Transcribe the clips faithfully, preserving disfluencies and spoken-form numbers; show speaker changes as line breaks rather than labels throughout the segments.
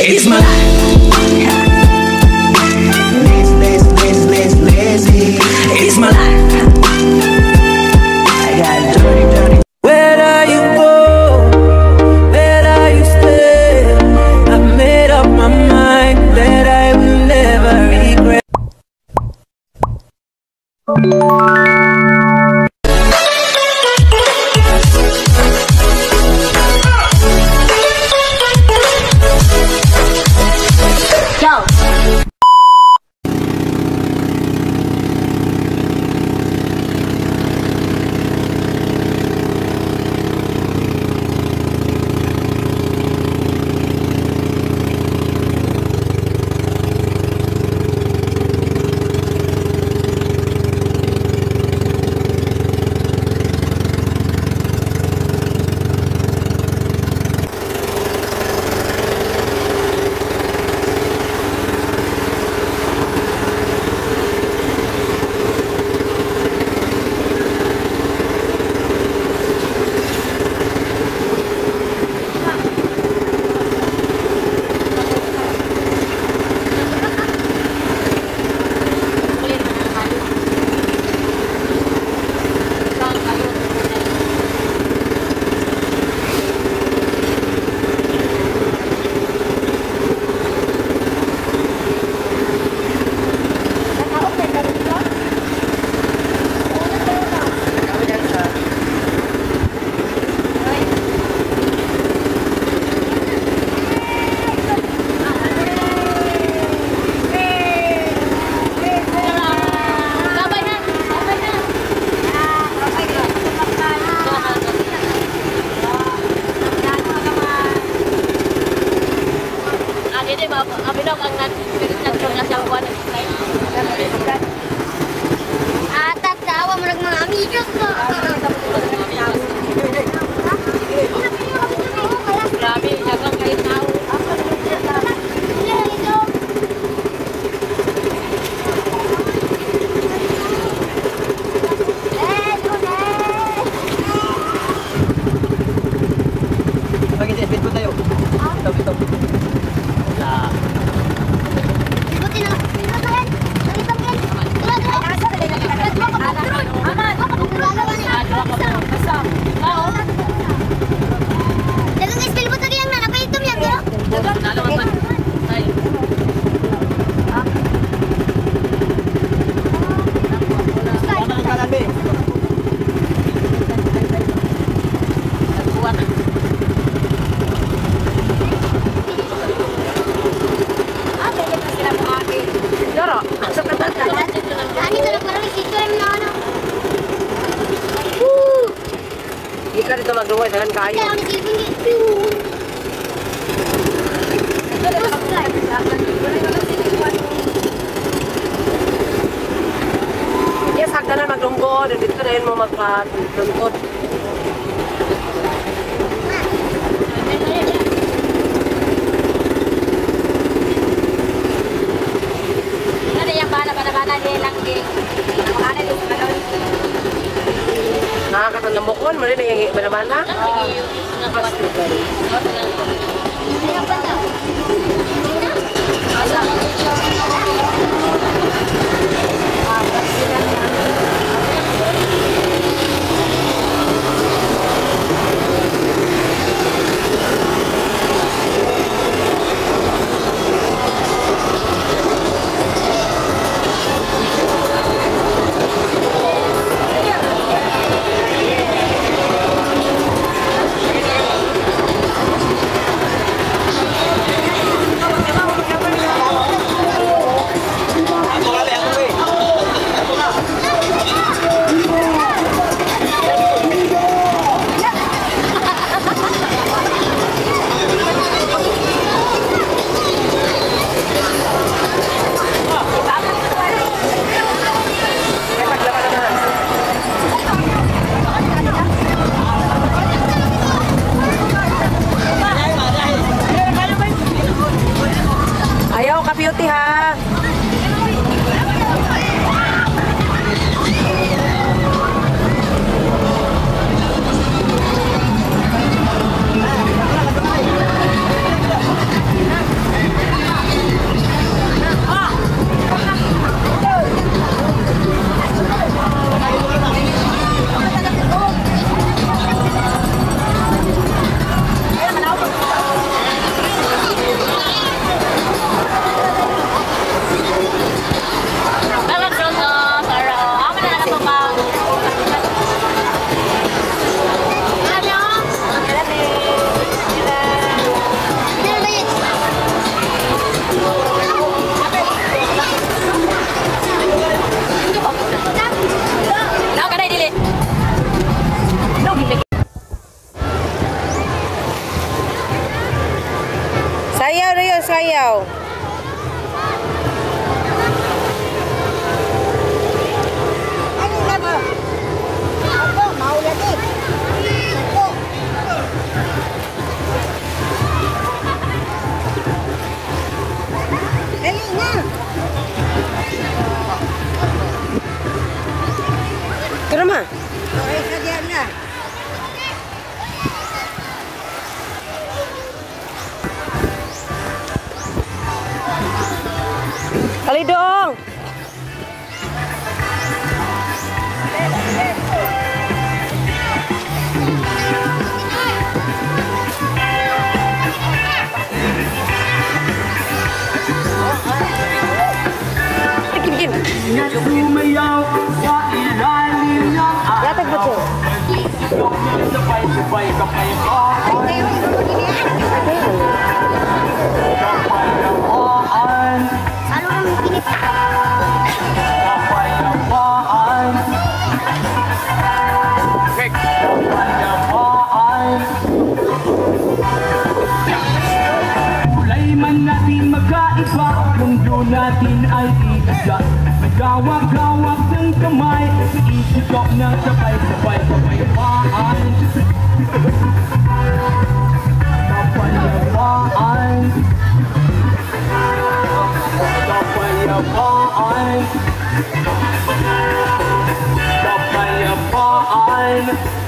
It's my life. Lazy, lazy, lazy, lazy, lazy. It's my life. I got dirty, dirty. Where do you go? Where do you stay? I've made up my mind that I will never regret.
Ikan itu magluway dengan kayu. Dia sakdanan maglungkod, dito na yun mo magpa-lungkod.
Ada yang bana-bana dia lang din. Makana din sa kalon.
Nakakatanamokon, mali na yung bana-bana. Sayaw na yun, sayaw.
Ano na ba? Ako, maulan eh. Ako. Dali na.
Ito naman.
Okay, kaya na.
Kali dong. Bikin, bikin.
Sumayaw sa ilalim ng
Latag ba ito?
sabay-sabay ka pa yung kapayapaan.
Ano ang pinip?
Kapayapaan. Kapayapaan. Kulay man natin magkaiba, mundo natin ay iisa. Gawak-gawak ng kamay, isikop na sabay-sabay kapayapaan. Kapayapaan. Kapayapaan. Kapayapaan.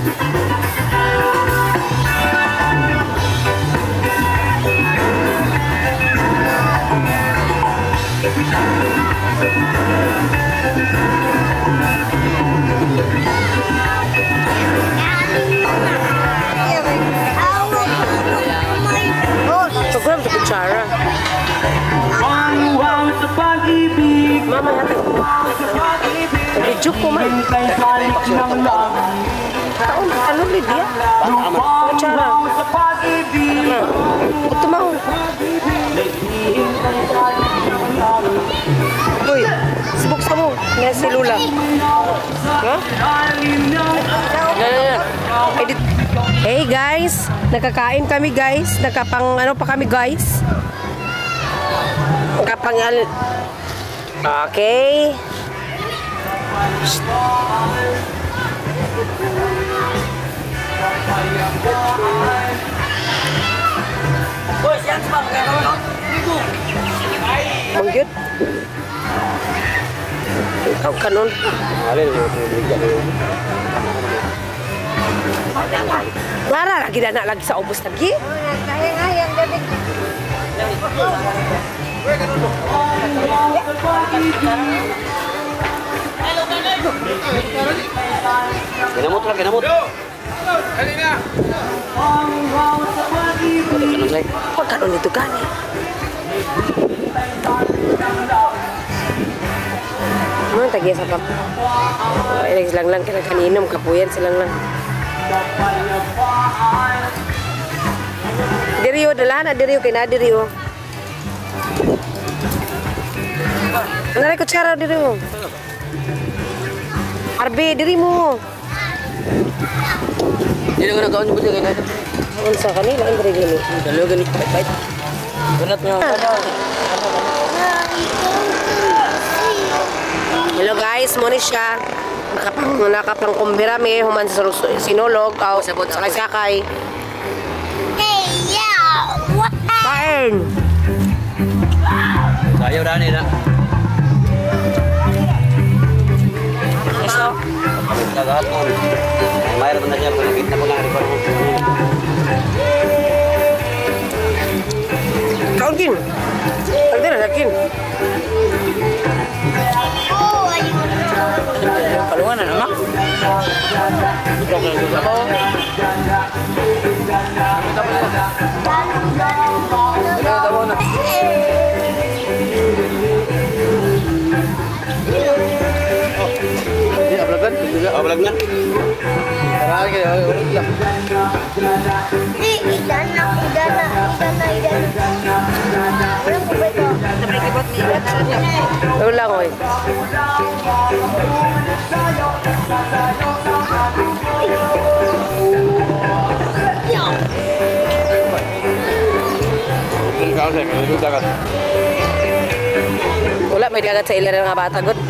Program sa kutsara.
Wow sa pag-ibig,
Mama, yatag.
sa pag-ibig,
Nag-joke ko man.
hintay balik ng langit.
Taon, ano ulit ya? Kutsara.
Wow sa pag-ibig,
Na. Ito mo.
hintay balik ng langit.
Uy, sibuk sa mo. Nga si Lula. Ha?
Lalim ng
Yan, yan, yan. Edit. Hey guys, nakakain kami guys. Nakapang ano pa kami guys. Nakapang al... Okay. Mangyut. Ikaw kanon. Lara lagi na lagi sa ubos lagi.
Kaya nga yan, gabi.
Kinamot lang, kinamot. Kanang say.
Pag kanon ito gani. Ano tagya sa pap? Ay silang lang kina kaninom kapuyan silang lang. Diriyo dala na diriyo kay na diriyo. Nanay ko tsara diriyo. Arbe diri mo.
Hindi na nagkaon yung buti kaya natin.
Unsa kanila ang diri gani?
Dalawa ganit. Bait. Ganat nyo.
Hello guys, mo ni siya. Nakapang nakapang kumbirami human sa sinulog aw sa sakay.
Hey, yeah! What?
Kain.
Ayaw dani na. Kagaton. Mayroon na niya kung nakita mo lang record mo.
Kaun kin. Ang dira nakin.
Oh, ayun.
Palungan na naman. Ikaw ka lang ako. Ikaw na. Oh, vlog na. Marami kayo.
Hindi, idana, idana, idana, idana. Walang po ba ito? Nabrikibot ni Ibat.
Wala ko eh.
Yeah.
Ikaw Kasi, may dagat.
Wala, may dagat sa ilan nga bata, good.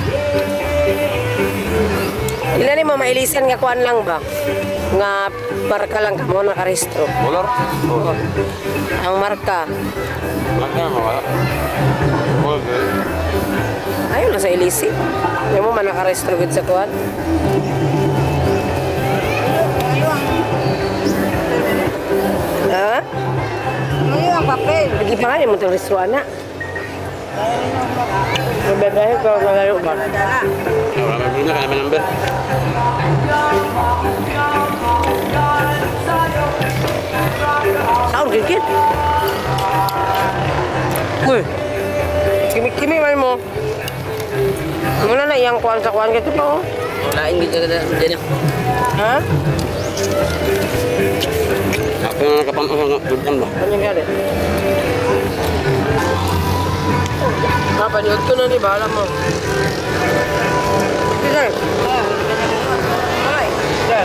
Ilan ni mo mailisan nga kuan lang ba? Nga marka lang kamo nakarehistro.
Bolor? Bolor.
Ang marka.
Marka mo wala. Bolor.
Ayun na sa ilisi. Yung mo man nakarehistro gud sa kuan. Ha?
Ngayon ang papel.
Lagi pa nga yung mong rehistro ana. Mabebehe ko malayo ba?
Wala may bina, kaya may number.
Saan gigit? Uy! Kimi-kimi man mo. Muna na iyang kuhan sa kuhan ka pa oh.
Wala, hindi ka na dyan.
Ha?
Ako na nakapanood ng budyan ba?
Ano yung gali? Ah, paniod ko na di ba? Alam mo. Sige. Ay. Sige.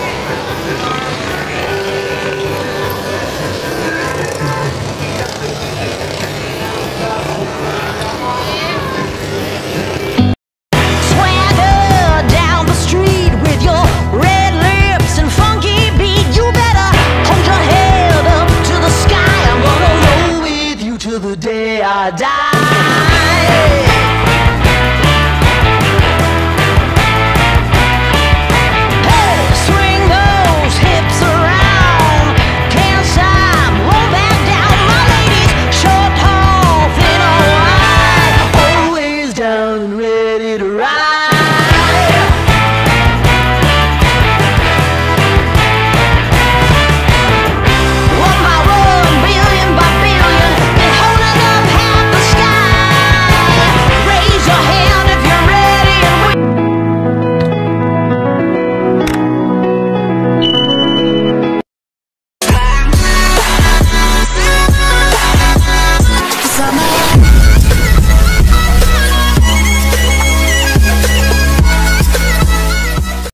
Swagger down the street with your red lips and funky beat. You better hold your head up to the sky. I'm gonna roll with you till the day I die.